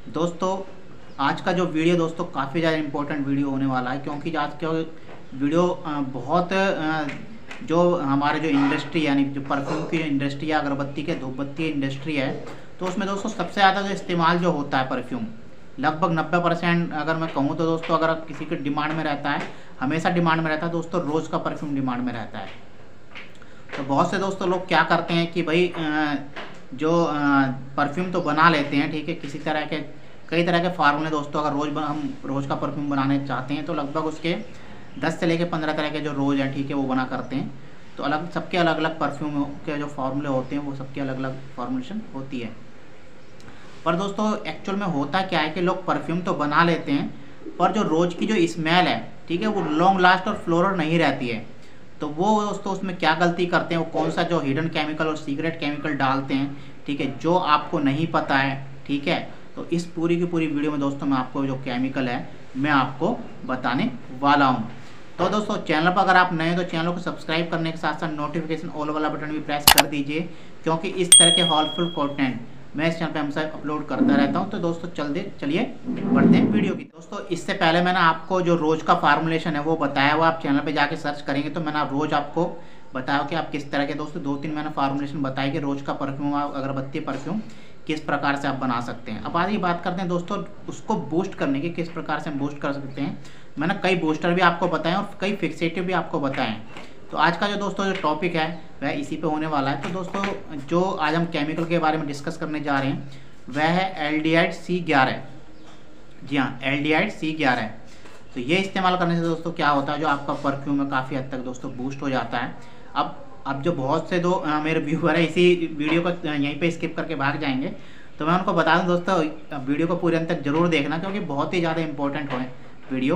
दोस्तों, आज का जो वीडियो दोस्तों काफ़ी ज़्यादा इम्पोर्टेंट वीडियो होने वाला है, क्योंकि आज का वीडियो बहुत जो हमारे जो इंडस्ट्री यानी जो परफ्यूम की जो इंडस्ट्री है, अगरबत्ती के धूपबत्ती इंडस्ट्री है, तो उसमें दोस्तों सबसे ज़्यादा जो इस्तेमाल जो होता है परफ्यूम, लगभग 90% अगर मैं कहूँ तो दोस्तों, अगर किसी के डिमांड में रहता है, हमेशा डिमांड में रहता है दोस्तों, रोज़ का परफ्यूम डिमांड में रहता है। तो बहुत से दोस्तों लोग क्या करते हैं कि भाई जो परफ्यूम तो बना लेते हैं, ठीक है, किसी तरह के कई तरह के फार्मूले दोस्तों, अगर हम रोज़ का परफ्यूम बनाने चाहते हैं तो लगभग उसके 10 से लेकर 15 तरह के जो रोज़ हैं, ठीक है, वो बना करते हैं। तो सबके अलग अलग परफ्यूम के जो फार्मूले होते हैं वो सबके अलग अलग फॉर्मुलेशन होती है। पर दोस्तों एक्चुअल में होता क्या है कि लोग परफ्यूम तो बना लेते हैं, पर जो रोज़ की जो स्मेल है, ठीक है, वो लॉन्ग लास्ट और फ्लोरल नहीं रहती है। तो वो दोस्तों उसमें क्या गलती करते हैं, वो कौन सा जो हिडन केमिकल और सीक्रेट केमिकल डालते हैं, ठीक है, जो आपको नहीं पता है, ठीक है। तो इस पूरी की पूरी वीडियो में दोस्तों मैं आपको जो केमिकल है मैं आपको बताने वाला हूँ। तो दोस्तों चैनल पर अगर आप नए हैं तो चैनल को सब्सक्राइब करने के साथ साथ नोटिफिकेशन ऑल वाला बटन भी प्रेस कर दीजिए, क्योंकि इस तरह के हेल्पफुल कंटेंट मैं इस चैनल पे हमेशा अपलोड करता रहता हूं। तो दोस्तों चलिए बढ़ते हैं वीडियो की। दोस्तों इससे पहले मैंने आपको जो रोज़ का फार्मूलेशन है वो बताया हुआ, आप चैनल पे जाके सर्च करेंगे तो मैंने रोज़ आपको बताया कि आप किस तरह के दोस्तों 2-3 मैंने फार्मूलेशन बताया कि रोज़ का परफ्यूम, अगरबत्ती परफ्यूम किस प्रकार से आप बना सकते हैं। अब आज ये बात करते हैं दोस्तों उसको बूस्ट करने की, किस प्रकार से हम बूस्ट कर सकते हैं। मैंने कई बूस्टर भी आपको बताए और कई फिक्सेटिव भी आपको बताएं। तो आज का जो दोस्तों जो टॉपिक है वह इसी पे होने वाला है। तो दोस्तों जो आज हम केमिकल के बारे में डिस्कस करने जा रहे हैं वह है एल्डिहाइड C11। जी हाँ, एल्डिहाइड C11। तो ये इस्तेमाल करने से दोस्तों क्या होता है, जो आपका परफ्यूम है काफ़ी हद तक दोस्तों बूस्ट हो जाता है। अब जो बहुत से मेरे व्यूअर है इसी वीडियो को यहीं पे स्किप करके भाग जाएंगे, तो मैं उनको बता दूं दोस्तों वीडियो को पूरे अंत तक जरूर देखना, क्योंकि बहुत ही ज़्यादा इंपॉर्टेंट है वीडियो।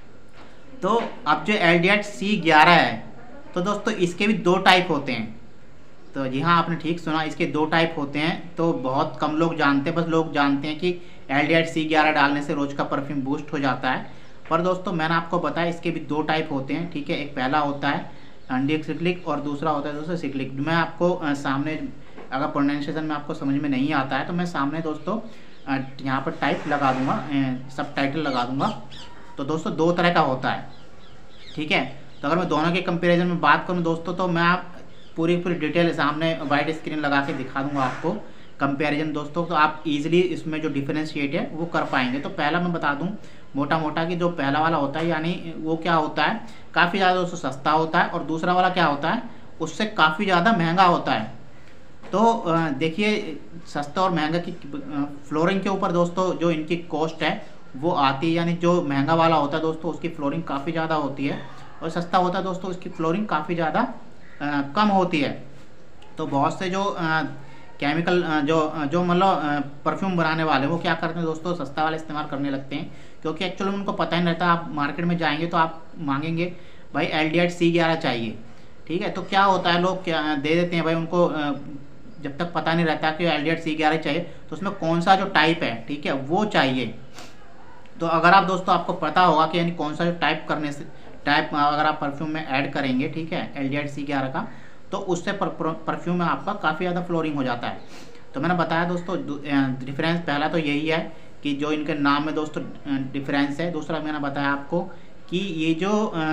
तो अब जो एल्डिहाइड C11 है, तो दोस्तों इसके भी 2 टाइप होते हैं। तो जी हाँ, आपने ठीक सुना, इसके 2 टाइप होते हैं। तो बहुत कम लोग जानते हैं, बस लोग जानते हैं कि एल्डिहाइड C11 डालने से रोज़ का परफ्यूम बूस्ट हो जाता है। पर दोस्तों मैंने आपको बताया इसके भी 2 टाइप होते हैं, ठीक है। एक पहला होता है एंटीसिक्लिक और दूसरा होता है दोस्तों सिक्लिक। मैं आपको सामने अगर प्रोनाउंसिएशन में आपको समझ में नहीं आता है तो मैं सामने दोस्तों यहाँ पर टाइप लगा दूंगा, सब टाइटल लगा दूंगा। तो दोस्तों 2 तरह का होता है, ठीक है। तो अगर मैं दोनों के कंपैरिजन में बात करूं दोस्तों, तो मैं आप पूरी डिटेल सामने वाइड स्क्रीन लगा के दिखा दूंगा आपको कंपैरिजन दोस्तों, तो आप इजीली इसमें जो डिफरेंशिएट है वो कर पाएंगे। तो पहला मैं बता दूं मोटा मोटा कि जो पहला वाला होता है यानी वो क्या होता है, काफ़ी ज़्यादा दोस्तों सस्ता होता है, और दूसरा वाला क्या होता है, उससे काफ़ी ज़्यादा महंगा होता है। तो देखिए सस्ता और महंगा की फ्लोरिंग के ऊपर दोस्तों जो इनकी कॉस्ट है वो आती है, यानी जो महंगा वाला होता है दोस्तों उसकी फ्लोरिंग काफ़ी ज़्यादा होती है, और सस्ता होता है दोस्तों उसकी फ्लोरिंग काफ़ी ज़्यादा कम होती है। तो बहुत से जो केमिकल जो मतलब परफ्यूम बनाने वाले वो क्या करते हैं दोस्तों, सस्ता वाला इस्तेमाल करने लगते हैं, क्योंकि एक्चुअली उनको पता ही नहीं रहता। आप मार्केट में जाएंगे तो आप मांगेंगे भाई एल्डिहाइड C11 चाहिए, ठीक है। तो क्या होता है, लोग क्या दे देते हैं भाई, उनको जब तक पता नहीं रहता कि एल्डिहाइड C11 चाहिए तो उसमें कौन सा जो टाइप है, ठीक है, वो चाहिए। तो अगर आप दोस्तों आपको पता होगा कि यानी कौन सा जो टाइप अगर आप परफ्यूम में ऐड करेंगे, ठीक है, एल्डिहाइड C11 का, तो उससे परफ्यूम में आपका काफ़ी ज़्यादा फ्लोरिंग हो जाता है। तो मैंने बताया दोस्तों डिफरेंस पहला तो यही है कि जो इनके नाम में दोस्तों डिफरेंस है। दूसरा मैंने बताया आपको कि ये जो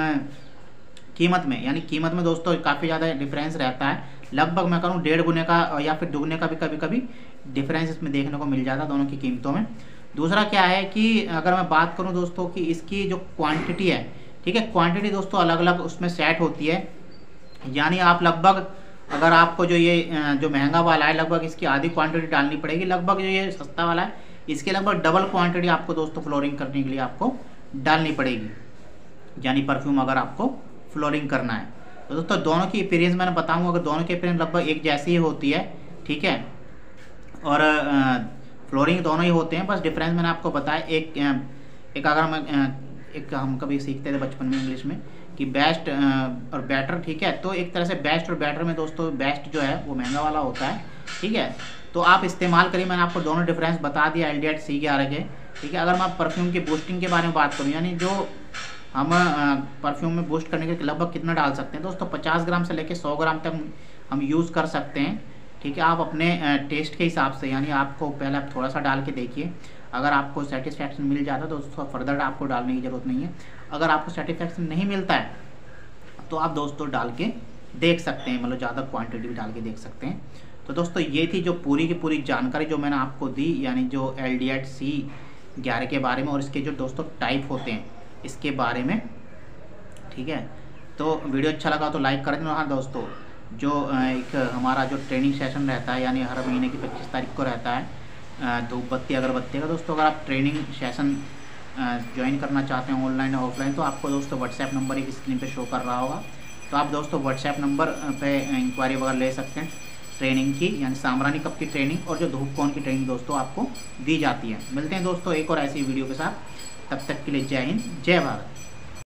कीमत में दोस्तों काफ़ी ज़्यादा डिफरेंस रहता है। लगभग मैं कहूँ 1.5 गुने का या फिर दुगने का भी कभी कभी डिफरेंस इसमें देखने को मिल जाता है दोनों की कीमतों में। दूसरा क्या है कि अगर मैं बात करूं दोस्तों कि इसकी जो क्वांटिटी है, ठीक है, क्वांटिटी दोस्तों अलग अलग उसमें सेट होती है। यानी आप लगभग अगर आपको जो ये जो महंगा वाला है लगभग इसकी आधी क्वांटिटी डालनी पड़ेगी, लगभग जो ये सस्ता वाला है इसके लगभग डबल क्वांटिटी आपको दोस्तों फ्लोरिंग करने के लिए आपको डालनी पड़ेगी, यानी परफ्यूम अगर आपको फ्लोरिंग करना है। तो दोस्तों दोनों की अपीयरेंस मैंने बताऊँगा, अगर दोनों की अपीयरेंस लगभग एक जैसी ही होती है, ठीक है, और फ्लोरिंग दोनों ही होते हैं, बस डिफरेंस मैंने आपको बताया। एक अगर मैं एक हम कभी सीखते थे बचपन में इंग्लिश में कि बेस्ट और बेटर, ठीक है। तो एक तरह से बेस्ट और बेटर में दोस्तों बेस्ट जो है वो महंगा वाला होता है, ठीक है। तो आप इस्तेमाल करिए, मैंने आपको दोनों डिफरेंस बता दिया एल्डिहाइड C11 के, ठीक है। अगर मैं परफ्यूम की बूस्टिंग के बारे में बात करूँ, यानी जो हम परफ्यूम में बूस्ट करने के लगभग कितना डाल सकते हैं दोस्तों, 50 ग्राम से लेकर 100 ग्राम तक हम यूज़ कर सकते हैं, ठीक है। आप अपने टेस्ट के हिसाब से, यानी आपको पहले आप थोड़ा सा डाल के देखिए, अगर आपको सेटिस्फैक्शन मिल जाता है तो उसको फर्दर आपको डालने की ज़रूरत नहीं है। अगर आपको सेटिस्फैक्शन नहीं मिलता है तो आप दोस्तों डाल के देख सकते हैं, मतलब ज़्यादा क्वांटिटी भी डाल के देख सकते हैं। तो दोस्तों ये थी जो पूरी की पूरी जानकारी जो मैंने आपको दी, यानी जो LDHC11 के बारे में और इसके जो दोस्तों टाइप होते हैं इसके बारे में, ठीक है। तो वीडियो अच्छा लगा तो लाइक कर देना। हाँ दोस्तों, जो एक हमारा जो ट्रेनिंग सेशन रहता है, यानी हर महीने की 25 तारीख को रहता है धूपबत्ती अगरबत्ती का। दोस्तों अगर आप ट्रेनिंग सेशन ज्वाइन करना चाहते हैं ऑनलाइन या ऑफलाइन, तो आपको दोस्तों व्हाट्सएप नंबर एक स्क्रीन पे शो कर रहा होगा, तो आप दोस्तों व्हाट्सएप नंबर पे इंक्वायरी वगैरह ले सकते हैं ट्रेनिंग की, यानी सामरानी कप की ट्रेनिंग और जो धूपकौन की ट्रेनिंग दोस्तों आपको दी जाती है। मिलते हैं दोस्तों एक और ऐसी वीडियो के साथ, तब तक के लिए जय हिंद जय भारत।